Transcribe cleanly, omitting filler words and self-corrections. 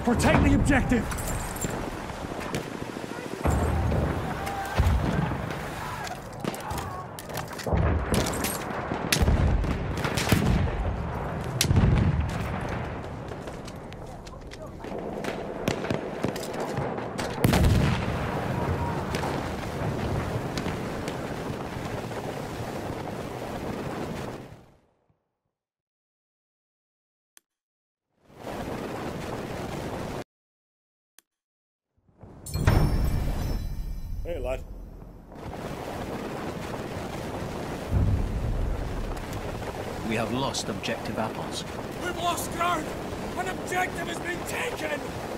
Protect the objective! Hey, lad. We have lost objective apples. We've lost ground! An objective has been taken!